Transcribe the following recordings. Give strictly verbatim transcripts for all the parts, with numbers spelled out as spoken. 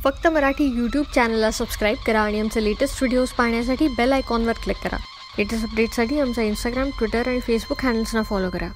फक्त मराठी यूट्यूब चॅनलला सबस्क्राईब करा आणि आमचे लेटेस्ट व्हिडिओज पाहण्यासाठी बेल आयकॉनवर क्लिक करा. लेटेस्ट अपडेट्ससाठी आमचा इंस्टाग्राम, ट्विटर आणि फेसबुक हँडल्सना फॉलो करा.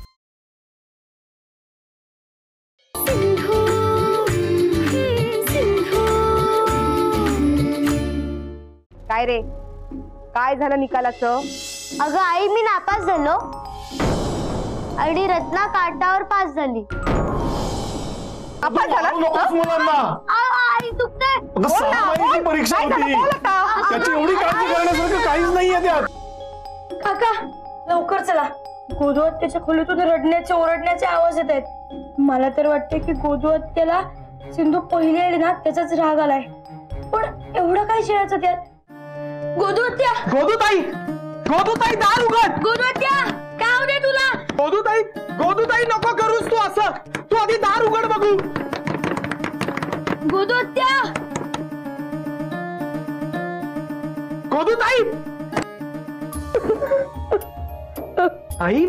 काय रे, काय झालं निकालाचं? अगं आई, मी नापास झालो आणि रत्ना काटावर पास झाली. नापास झाला? आई दुखते. परीक्षा होती, त्याची एवढी काळजी करण्यासारखं काहीच नाहीये त्यात. काका लवकर चला, गोदू आत्याच्या खोलीतून रडण्याचे ओरडण्याचे आवाज येत आहेत. मला तर वाटते की गोदू आत्याला सिंधू पहिली आली ना त्याचाच राग आलाय. पण एवढं काय शिरायचं त्यात? गोदू आत्या, गोदू ताई, गोदू ताई दार उघड. गोदू आत्या काय होते तुला? गोदू ताई, गोदू ताई नको करूस तू असं. तू आधी दार उघड बघू. गोदू आत्या, गोदू ताई. आई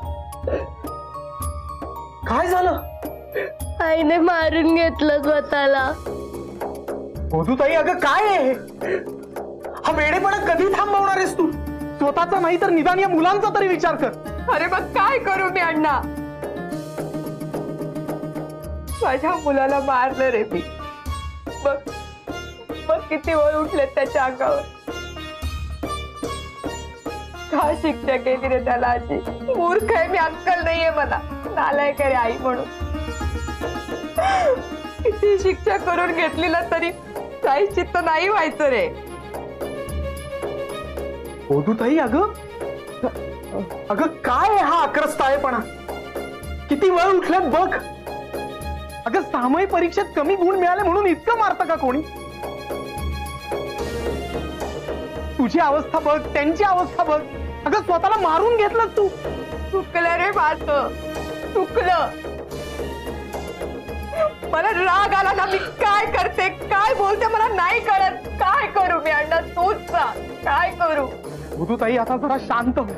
काय झालं? आईने मारून घेतलं स्वतःला. गोदू ताई अगं काय आहे? हा वेडेपणा कधी थांबवणार आहेस तू? स्वतःचा नाही तर निदान या मुलांचा तरी विचार कर. अरे मग काय करू मी अण्णा? माझ्या मुलाला मारलं रे मी. बघ बघ किती वळ उठले त्याच्या अंगावर. का शिक्षा केली रे त्याला आजी? मूर्ख आहे मी, अक्कल नाहीये मला. नालायक रे आई म्हणून. किती शिक्षा करून घेतली ना तरी काही चित्त नाही व्हायचं रे. गोदू ताई अगं अगं काय हा आक्रस्ताळेपणा? किती वेळ उठल्यात बघ. अगं सामायिक परीक्षेत कमी गुण मिळाले म्हणून इतकं मारतं का कोणी? तुझी अवस्था बघ, त्यांची अवस्था बघ. अगं स्वतःला मारून घेतलं तू. चुकलं रे माझं, चुकलं. मला राग आला ना, मी काय करते काय बोलते मला नाही कळत. काय करू मी अण्णा, तूच सांग काय करू? गोदू ताई आता जरा शांत हो.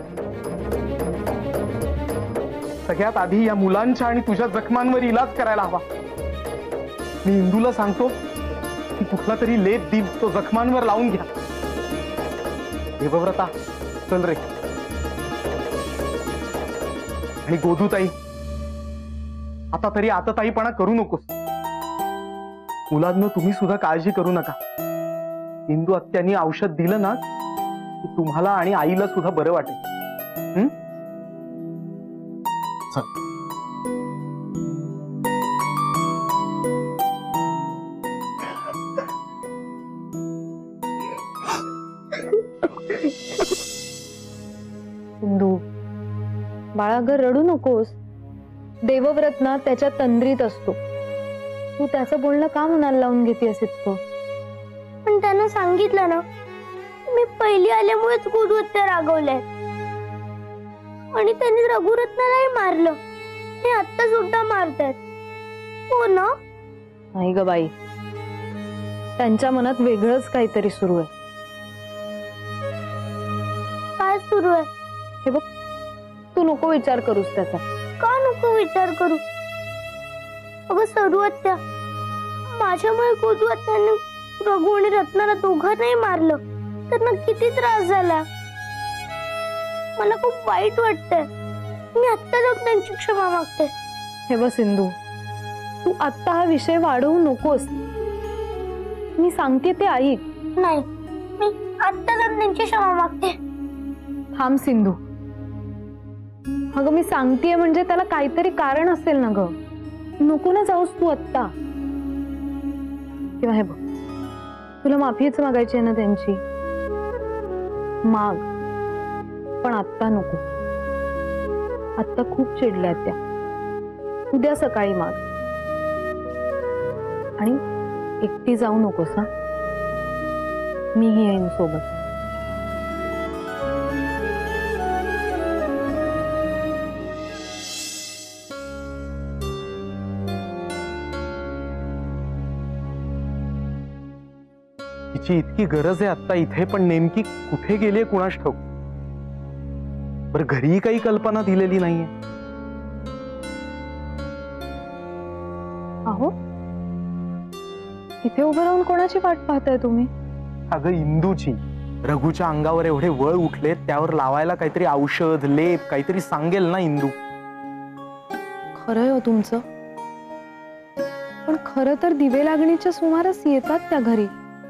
सगळ्यात आधी या मुलांच्या आणि तुझ्या जखमांवर इलाज करायला हवा. मी इंदूला सांगतो की कुठला तरी लेप देव तो जखमांवर लावून घ्या. देवव्रता चल रे. आणि गोदू ताई आता तरी आतताईपणा करू नकोस. मुलांना तुम्ही सुद्धा काळजी करू नका. इंदू आत्यांनी औषध दिलं ना की तुम्हाला आणि आईला सुद्धा बरं वाटेल. हम्म सिंधू बाळा ग रडू नकोस. देवव्रत ना त्याच्या तंद्रीत असतो. तू त्याचं बोलणं का मनाला लावून घेतेस इतकं? पण त्यानं सांगितलं ना, मी पहिली आल्यामुळेच गोदू आत्या रागवलाय आणि त्यांनी रघुरत्नालाही मारलं. ते आत्ता सुद्धा मारतात. हो ना? नाही ग बाई, त्यांच्या मनात वेगळंच काहीतरी सुरू आहे. काय सुरू आहे? हे बघ, तू नको विचार करूस त्याचा. का नको विचार करू? अगं सरू आत्या, माझ्यामुळे गोदू आत्याने रघु आणि रत्नाला दोघांनाही मारलं तर ना किती त्रास झाला. मला खूप वाईट वाटतंय. मी आत्ता जाऊन त्यांची क्षमा मागते. हे बघ सिंधू, तू आत्ता हा विषय वाढवू नकोस. मी सांगते ते ऐक. नाही, मी आत्ता जाऊन त्यांची क्षमा मागते. थांब सिंधू. अगं मी सांगतेय म्हणजे त्याला काहीतरी कारण असेल ना ग. नको ना जाऊस तू आत्ता. किंवा हे बघ, तुला माफीच मागायची आहे ना त्यांची, माग. पण आत्ता नको. आत्ता खूप चिडल्या त्या. उद्या सकाळी माग. आणि एकटी जाऊ नकोस हा. मीही येईन सोबत. तिची इतकी गरज आहे आता इथे, पण नेमकी कुठे गेली कुणास ठाऊक. बरं घरी काही कल्पना दिलेली नाहीये. अहो इथे उभं राहून कोणाची वाट पाहताय तुम्ही? अगं इंदूची. रघुच्या अंगावर एवढे वळ उठले, त्यावर लावायला काहीतरी औषध लेप काहीतरी सांगेल ना इंदू. खरंय हो तुमचं, पण खरं तर दिवे लागणीच्या सुमारास येतात त्या घरी.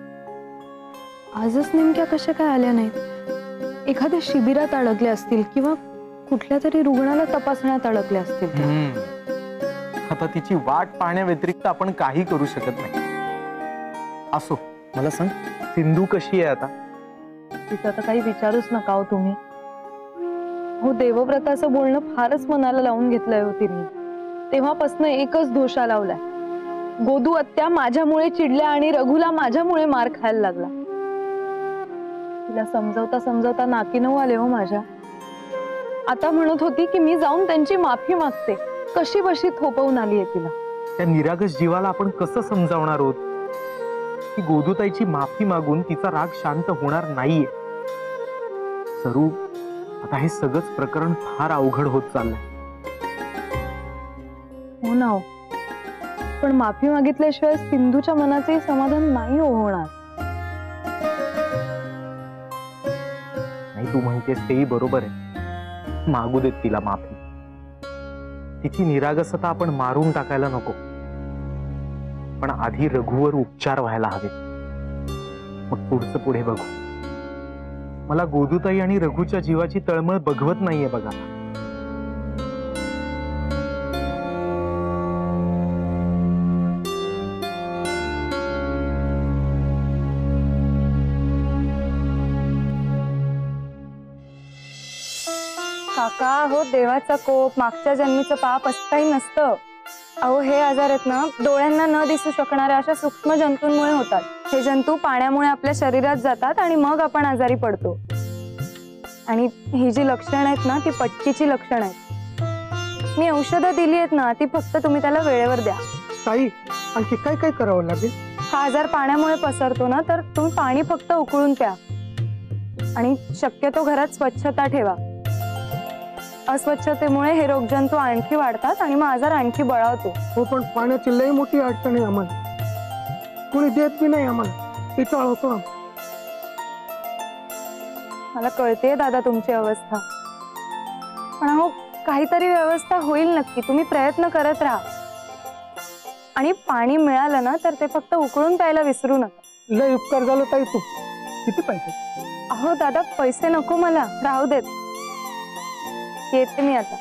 आजच नेमक्या कशा काय आल्या नाहीत? एखाद्या शिबिरात अडकल्या असतील किंवा कुठल्या तरी रुग्णाला तपासण्यात अडकल्या असतील. आता तिची वाट पाहण्या व्यतिरिक्त आपण काही करू शकत नाही. असो, मला सांग, सिंधू कशी आहे आता? तिचं तर काही विचारूच नका हो तुम्ही. हो, देवव्रताचं बोलणं फारच मनाला लावून घेतलंय हो तिने. तेव्हापासून एकच दोषा लावलाय, गोदू आत्या माझ्यामुळे चिडल्या आणि रघुला माझ्यामुळे मार खायला लागला. तिला समजवता समजवता नाकी नऊ आले हो माझ्या. आता म्हणत होती की मी जाऊन त्यांची माफी मागते. कशी बशी थोपवून आलीये तिला. त्या निरागस जीवाला आपण कसं समजावणार आहोत की गोदूताईची माफी मागून तिचा राग शांत होणार नाहीये? सरू, आता हे सगळंच प्रकरण फार अवघड होत चाललंय. हो ना हो, पण माफी मागितल्याशिवाय सिंधूच्या मनाचे समाधान नाही होणार. नाही, तू म्हणतेस तेही बरोबर आहे. मागू देत तिला माफी. तिची निरागसता आपण मारून टाकायला नको, पण आधी रघुवर उपचार व्हायला हवे, मग पुढचं पुढे बघू. मला गोदूताई आणि रघुच्या जीवाची तळमळ बघवत नाहीये बघा. काका, हो देवाचा कोप, मागच्या जन्मीचं पाप असं काही नसतं. अहो, हे आजार आहेत ना, डोळ्यांना न दिसू शकणाऱ्या अशा सूक्ष्म जंतूंमुळे होतात. हे जंतू पाण्यामुळे आपल्या शरीरात जातात आणि मग आपण आजारी पडतो. आणि ही जी लक्षणं आहेत ना, ती पटकीची लक्षणं आहेत. मी औषधं दिली आहेत ना, ती फक्त तुम्ही त्याला वेळेवर द्या. ताई, आणखी काय काय करावं लागेल? हा आजार पाण्यामुळे पसरतो ना, तर तुम्ही पाणी फक्त उकळून प्या आणि शक्यतो घरात स्वच्छता ठेवा. अस्वच्छतेमुळे हे रोगजंतू आणखी वाढतात आणि मग आजार आणखी बळावतो. हो, पण पाण्याची लई मोठी अडचण आहे आम्हाला. कोणी देत बी नाही आम्हाला, पिटाळ होतो. मला कळतेय दादा तुमची अवस्था, पण अहो काहीतरी व्यवस्था होईल नक्की. तुम्ही प्रयत्न करत राहा आणि पाणी मिळालं ना तर ते फक्त उकळून प्यायला विसरू नका. लई उपकार झालं ताई. तू किती पाहिजे? अहो दादा, पैसे नको मला, राहू देत. येते मी आता.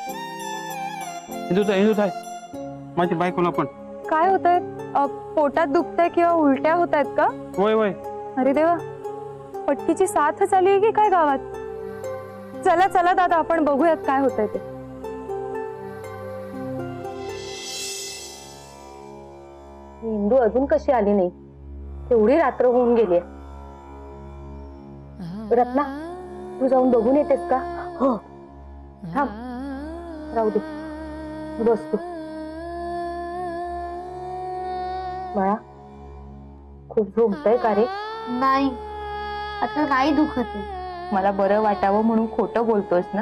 माझी बायकोला पण काय होतंय? पोटात दुखतंय किंवा उलट्या होत आहेत का? होय होय. अरे देवा, पटकीची साथच आली आहे की काय गावात? चला चला दादा, आपण बघूयात काय होतंय ते. इंदू अजून कशी आली नाही? तेवढी रात्र होऊन गेली. रत्ना, तू जाऊन बघून येतेस का? हो, थांब, राहू दे, बस तू. बाळा, खूप झोपतंय का रे? नाही, आता नाही दुखत आहे. मला बरं वाटावं म्हणून खोटं बोलतोस ना?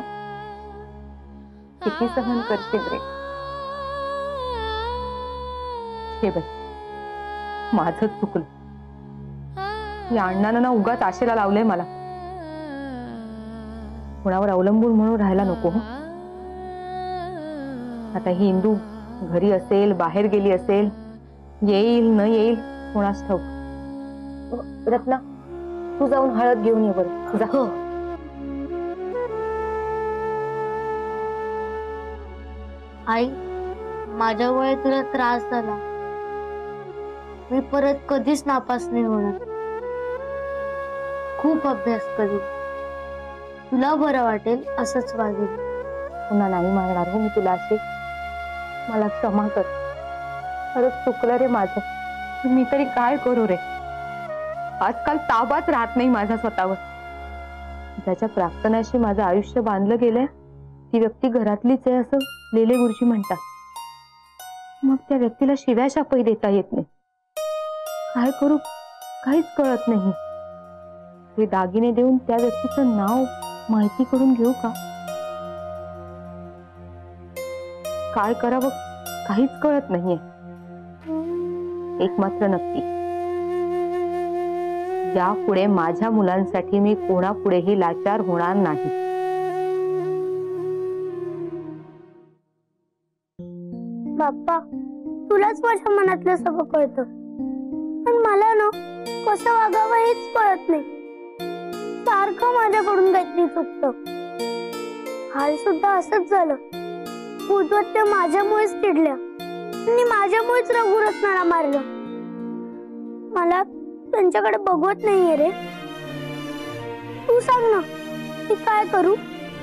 किती सहन करशील रे? हे बघ, माझंच चुकलं. या अण्णानं ना उगाच आशेला लावलंय मला. कुणावर अवलंबून म्हणून राहायला नको. आता ही इंदू घरी असेल, बाहेर गेली असेल, येईल न येईल कोणास ठाऊक. रत्ना, तू जाऊन हळद घेऊन ये बरं. जा. आई, माझ्यामुळे तुला त्रास झाला. मी परत कधीच नापास नाही होणार. खूप अभ्यास करीन. तुला बरं वाटेल असंच वागेल. पुन्हा नाही मारणार हो मी तुला असे. मला क्षमा कर. खरंच चुकलं रे माझं. मी तरी काय करू रे? आजकाल ताबाच राहत नाही माझा स्वतःवर. ज्याच्या प्रार्थनाशी माझं आयुष्य बांधलं गेलंय ती व्यक्ती घरातलीच आहे असं लेले गुरुजी म्हणतात. मग त्या व्यक्तीला शिव्या शापही देता येत नाही. काय करू काहीच कळत नाही. हे दागिने देऊन त्या व्यक्तीचं नाव माहिती करून घेऊ का? काय करावं काहीच कळत नाहीये. एक मात्र नक्की, यापुढे माझ्या मुलांसाठी मी कोणापुढेही लाचार होणार नाही. बाप्पा, तुलाच माझ्या मनातलं सगळं कळतं, पण मला ना कसं वागावं हेच कळत नाही. सारखं माझ्याकडून काहीतरी चुकतं. काल सुद्धा असंच झालं. भूतवत्या माझ्यामुळेच चिडल्या आणि माझ्यामुळेच रघुरत्नाला मारलं. मला त्यांच्याकडे बघवत नाहीये रे. तू सांग ना, मी काय करू?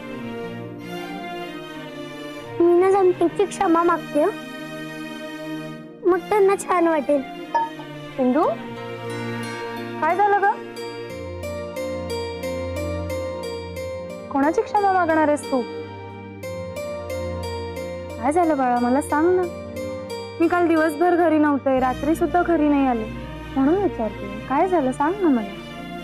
मी ना जनतेची क्षमा मागते, मग त्यांना छान वाटेल. सिंधू, काय झालं ग? कोणाची क्षमा मागणार आहेस तू? काय झालं बाळा, मला सांग ना. मी काल दिवसभर घरी नव्हते, रात्री सुद्धा घरी नाही आले, म्हणून विचारते. काय झालं सांग ना मला.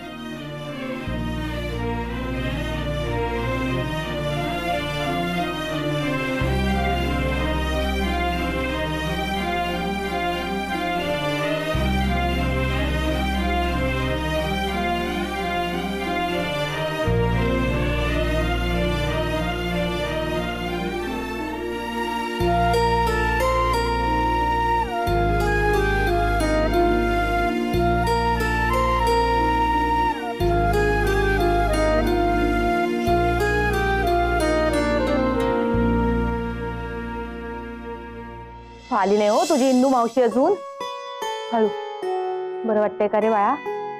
आली नाही हो तुझी इंदू मावशी अजून. हळू, बरं वाटतंय का रे बाळा?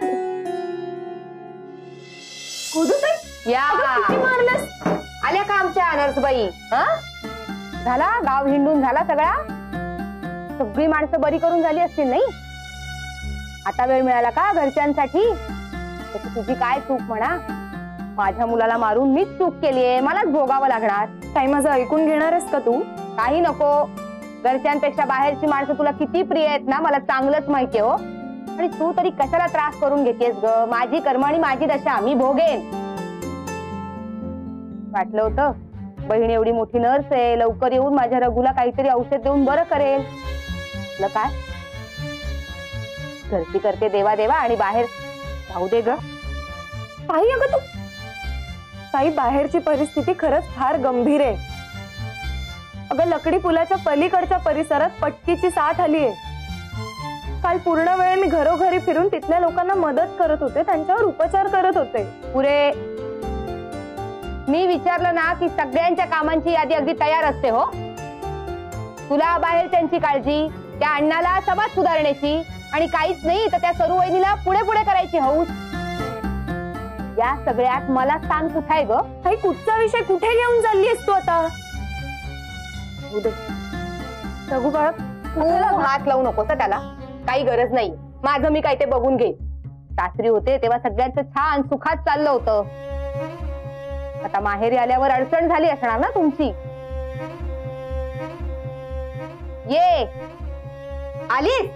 या आल्या का आमच्या नर्सबाई? झाला गाव हिंडून झाला सगळा? सगळी माणसं बरी करून झाली असतील नाही? आता वेळ मिळाला का घरच्यांसाठी? तुझी काय चूक म्हणा? माझ्या मुलाला मारून मीच चूक केलीये, मलाच भोगावं लागणार. काही माझं ऐकून घेणार आहेस का तू? काही नको. घरच्यांपेक्षा बाहेरची माणसं तुला किती प्रिय आहेत ना मला चांगलंच माहितीये हो. आणि तू तरी कशाला त्रास करून घेतेस ग? माझी कर्म आणि माझी दशा मी भोगेन. वाटलं होतं बहीण एवढी मोठी नर्स आहे, लवकर येऊन माझ्या रघुला काहीतरी औषध देऊन बरं करेल. काय घरची करते देवा देवा आणि बाहेर जाऊ दे ग. काही अगं तू काही बाहेरची परिस्थिती खरंच फार गंभीर आहे. अगं लकडी पुलाच्या पलीकडच्या परिसरात पटकीची साथ आली आहे. काल पूर्ण वेळ मी घरोघरी फिरून तिथल्या लोकांना मदत करत होते, त्यांच्यावर उपचार करत होते. पुरे मी विचारलं ना की सगळ्यांच्या कामांची यादी अगदी तयार असते हो. तुला बाहेर त्यांची काळजी, त्या अण्णाला समाज सुधारण्याची, आणि काहीच नाही तर त्या सरू वहिनीला पुढे पुढे करायची हौस. या सगळ्यात मला सांग कुठे आहे ग? काही कुठचा विषय कुठे घेऊन चाललीस तू आता? रघु बाळा, तुला हात लावू नकोस त्याला, काही गरज नाही. माझं मी काय ते बघून घे. सासरी होते तेव्हा सगळ्यांचं छान सुखात चाललं होतं. आता माहेरी आल्यावर अडचण झाली असणार ना तुमची. ये आलीस?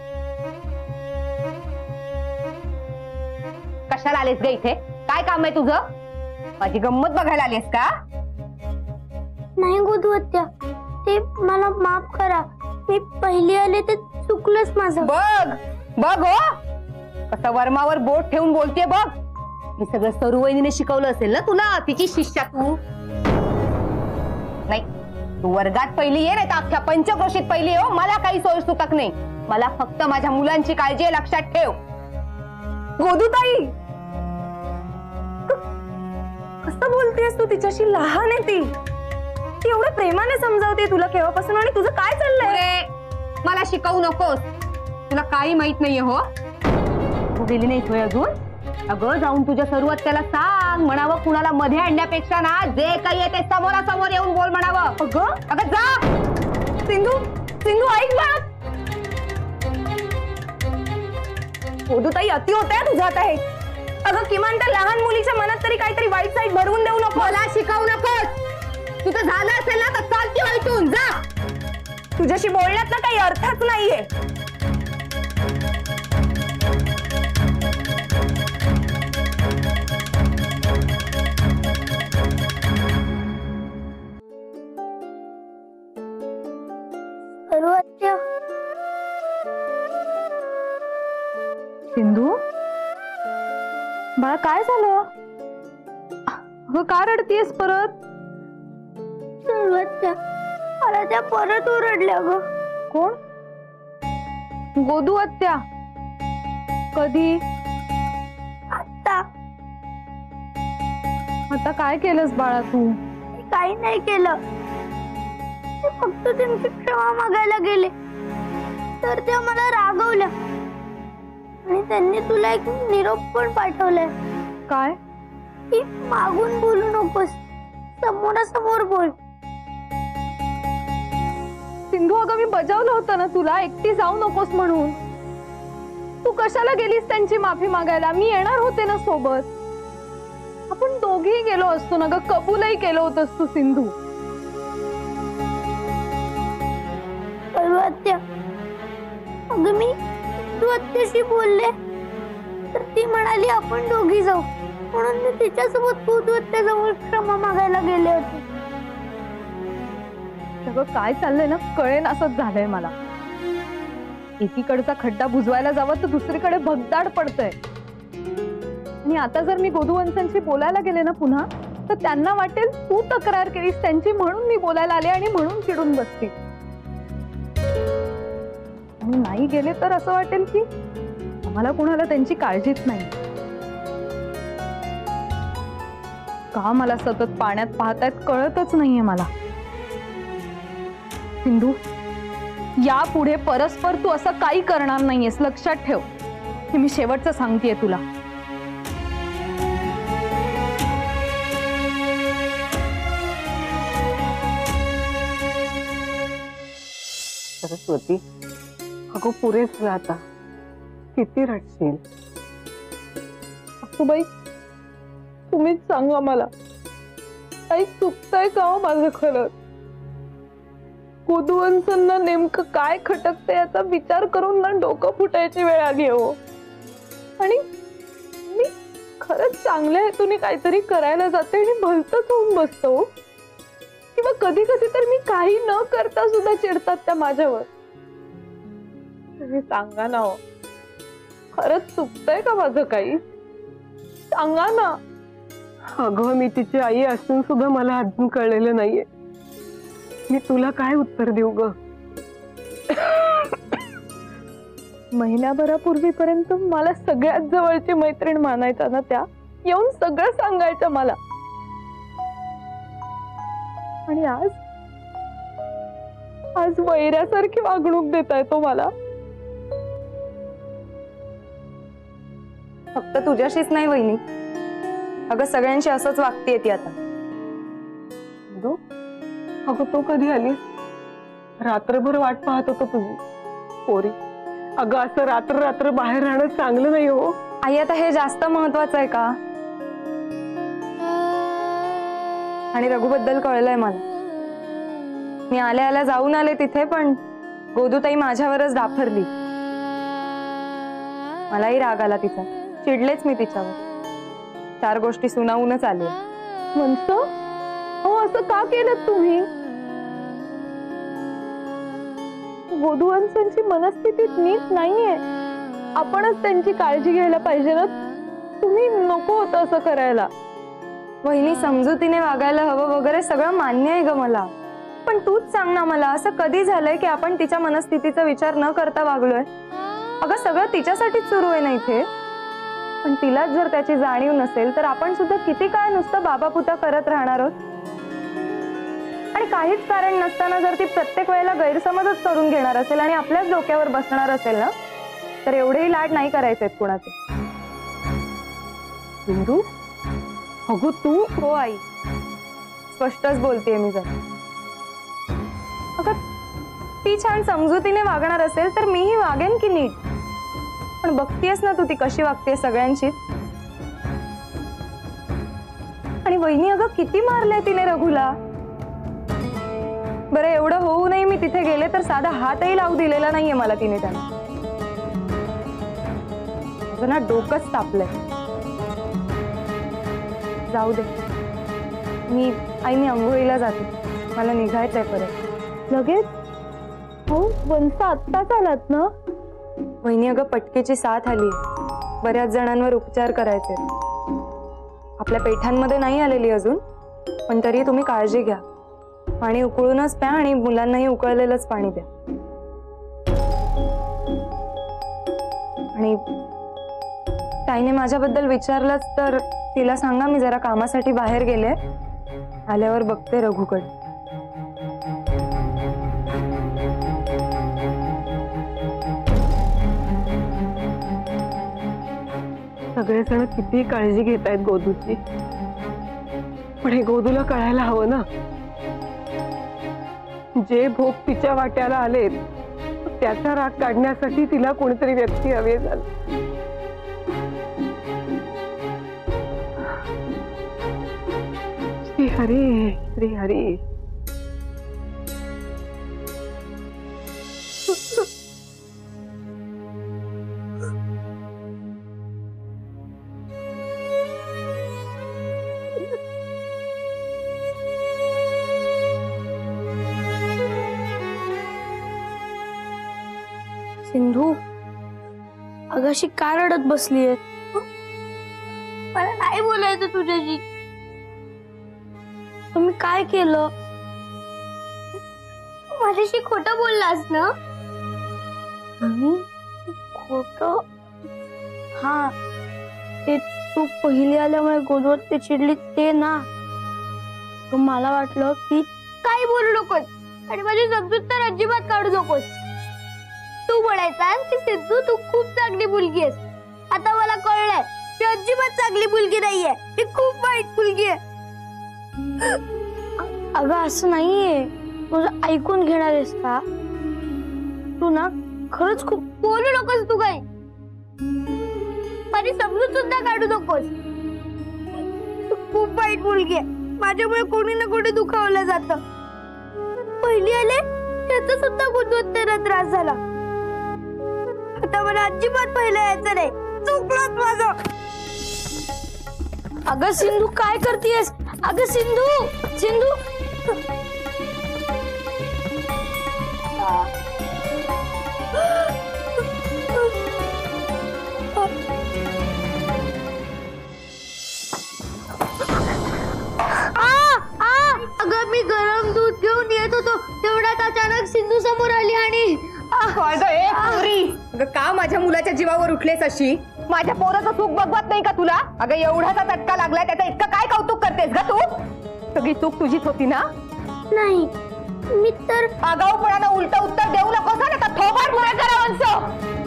कशाला आलीस ग इथे? काय काम आहे तुझं? माझी गंमत बघायला आलीस का? नाही गोदवत्या, ते मला माफ करा. मी पहिली आले ते चुकलंच माझं. बघ बघ हो कसं वर्मावर बोट ठेवून बोलते बघ. हे सगळं सरू वहिनीने शिकवलं असेल ना तुला, तिची शिष्या तू. नाही तू वर्गात पहिली ये, नाही तर अख्ख्या पंचक्रोशीत पहिली हो. मला काही सोय सुतक नाही. मला फक्त माझ्या मुलांची काळजी आहे, लक्षात ठेव. गोदूताई, कसं बोलतेस तू? तिच्याशी लहान आहे ती. ती एवढ्या प्रेमाने समजावते तुला केव्हापासून, आणि तुझं काय चाललंय? मला शिकवू नकोस, तुला काही माहित नाहीये हो. तू गेली नाही होय अजून? अगं जाऊन तुझ्या सर्वात त्याला सांग, म्हणावं कुणाला मध्ये आणण्यापेक्षा ना जे काही आहे ते समोरासमोर येऊन बोल म्हणावं. अगं अगं जा. सिंधू, सिंधू ऐक बाळा. गोदूताई अति होत आहे तुझं आता हे. अगं किमान त्या लहान मुलीच्या मनात तरी काहीतरी वाईट साईड भरवून देऊ नको. मला शिकवू नकोस. तुझं झालं असेल ना तर चाल किंवा इथून जा. तुझ्याशी बोलण्यात ना काही अर्थच नाहीये. सिंधू बाळा काय झालं? अगं का रडतीयस परत? सर्वत्या मला त्या परत ओरडल्या ग. कोण? गोदू आत्या? कधी? आता. आता काय केलंस बाळा तू? काही नाही केलं, ते फक्त त्यांची क्षमा मागायला गेले तर त्या मला रागवल्या आणि त्यांनी तुला एक निरोप पण पाठवलाय. काय? की मागून बोलू नकोस, समोरासमोर बोल. सिंधू अगं मी बजावलं होतं ना तुला एकटी जाऊ नकोस म्हणून. तू कशाला गेलीस त्यांची माफी मागायला? मी येणार होते ना सोबत. आपण दोघेही गेलो असतो ना ग, कबूलही केलं होतंस तू सिंधू. आत्या, अगं मी तू आत्याशी बोलले तर ती म्हणाली आपण दोघी जाऊ, म्हणून मी तिच्यासोबत तू आत्याजवळ क्षमा मागायला गेले होते. सगळं काय चाललंय ना कळेन असंच झालंय मला. एकीकडचा खड्डा बुजवायला जावं तर दुसरीकडे भगदाड पडतंय. आणि आता जर मी गोदूवंशांशी बोलायला गेले ना पुन्हा तर त्यांना वाटेल तू तक्रार केलीस त्यांची म्हणून मी बोलायला आले आणि म्हणून चिडून बसते. आणि नाही गेले तर असं वाटेल की आम्हाला कोणाला त्यांची काळजीच नाही. का मला सतत पाण्यात पाहतायत कळतच नाहीये मला. सिंधू, यापुढे परस्पर तू असं काही करणार नाहीयेस, लक्षात ठेव. हे मी शेवटचं सांगतेय तुला. सरस्वती, अगो पुरेच आता किती रडशील. सासूबाई, तुम्हीच सांगा मला, काही चुकतंय का हो माझं? खरंच गोदूवंशांना नेमकं काय खटकते याचा विचार करून ना डोकं फुटायची वेळ आली हो. आणि मी खरंच चांगल्या हेतूने काहीतरी करायला जाते आणि भलतंच होऊन बसतो. किंवा कधी कधी तर मी काही न करता सुद्धा चिडतात त्या माझ्यावर. तुम्ही सांगा ना हो, खरंच चुकतंय का माझं काही? सांगा ना. अगं मी तिची आई असून सुद्धा मला अजून कळलेलं नाहीये. मी तुला काय उत्तर देऊ ग? महिन्याभरापूर्वीपर्यंत मला सगळ्यात जवळची मैत्रीण मानायचा ना त्या, येऊन सगळं सांगायचं मला. आणि आज आज वैऱ्यासारखी वागणूक देताय तो मला. फक्त तुझ्याशीच नाही वहिनी, अगं सगळ्यांशी असंच वागतेय ती आता. अगं तू कधी आली? रात्रभर वाट पाहत होतो तुझी पोरी. अगं असं रात्र रात्र बाहेर राहणं चांगलं नाही हो. आई आता हे जास्त महत्वाचं आहे का? आणि रघुबद्दल कळलंय मला. मी आल्या आल्या जाऊन आले तिथे, पण गोदूताई माझ्यावरच दाफरली. मलाही राग आला तिचा, चिडलेच मी तिच्यावर. चार गोष्टी सुनावूनच आले. म्हणतो हो असं का केलं तुम्ही? गोदूवंशांची मनस्थिती नीट नाहीये. आपणच त्यांची काळजी घ्यायला पाहिजे ना. तुम्ही नको होतं असं करायला. वहिनी समजुतीने वागायला हवं वगैरे सगळं मान्य आहे ग मला, पण तूच सांग ना मला, असं कधी झालंय की आपण तिच्या मनस्थितीचा विचार न करता वागलोय? अगं सगळं तिच्यासाठीच सुरू आहे ना इथे. पण तिलाच जर त्याची जाणीव नसेल तर आपण सुद्धा किती काळ नुसतं बाबापुता करत राहणार आहोत? आणि काहीच कारण नसताना जर ती प्रत्येक वेळेला गैरसमजच करून घेणार असेल आणि आपल्याच डोक्यावर बसणार असेल ना, तर एवढेही लाड नाही करायचे कुणाचे. सिंधू, अगो तू? हो आई, स्पष्टच बोलतेय मी. जर अगं ती छान समजुतीने वागणार असेल तर मीही वागेन की नीट. पण बघतीयस ना तू ती कशी वागते सगळ्यांशीच. आणि वहिनी अगं किती मारलंय तिने रघुला. बरं एवढं होऊ नये मी तिथे गेले तर साधा हातही लावू दिलेला नाहीये मला तिने. त्यांना माझं ना डोकंच तापलंय. जाऊ दे, मी आईने अंघोळीला जाते, मला निघायचंय परत. लगेच? हो वंश आत्ताच आलात ना? वहिनी अगं पटकेची साथ आली, बऱ्याच जणांवर उपचार करायचे. आपल्या पेठांमध्ये नाही आलेली अजून, पण तरी तुम्ही काळजी घ्या. पाणी उकळूनच प्या आणि मुलांनाही उकळलेलंच पाणी द्या. आणि ताईने माझ्याबद्दल विचारलंच तर तिला सांगा मी जरा कामासाठी बाहेर गेले, आल्यावर बघते रघुकडे. सगळेजण किती काळजी घेत आहेत गोदूची, पण हे गोदूला कळायला हवं ना. जे भोग तिच्या वाट्याला आले त्याचा राग काढण्यासाठी तिला कोणीतरी व्यक्ती हवी झाली. श्री हरी श्री हरी. सिंधू अगाशी का रडत बसलीये? मला नाही बोलायचं तुझ्याशी. तुम्ही काय केलं? माझ्याशी खोटं बोललास ना? मी खोटं? हा, ते तू पहिली आल्यामुळे गोदवत ते चिडली ते ना. मला वाटलं की काही बोलू नकोस आणि माझी समजूत तर अजिबात काढू नकोस. तू बोलायचा की सिद्धू तू खूप चांगली मुलगी आहेस. आता मला कळलंय ती अजिबात चांगली मुलगी नाहीये, ती खूप वाईट मुलगी आहे. अगं असं नाहीये, तुझं ऐकून घेणार आहेस का? तू ना खरंच खूप बोलू नकोस. तू काय माझी समजूत सुद्धा काढू नकोस. तू खूप वाईट मुलगी आहे. माझ्यामुळे कोणी ना कोणी दुखावलं जातं. पहिली आले त्याचा सुद्धा गुणवत्तेला त्रास झाला. आता मला अजिबात पहिलं यायचं नाही. चुकलं माझं. अगं सिंधू काय करतेस? अगं सिंधू सिंधू अगं मी गरम दूध घेऊन येत होतो तेवढ्यात अचानक सिंधू समोर आली आणि अगं का माझ्या मुलाच्या जीवावर उठलेस अशी? माझ्या पोराचं सुख बघवत नाही का तुला? अगं एवढाचा चटका लागलाय त्याचा इतकं काय कौतुक करतेस ग तू? सगळी चूक तुझीच होती ना? नाही मी तर आगाऊपणानं उलट उत्तर देऊ नकोस ना, थोबाड पुढे करा वंश.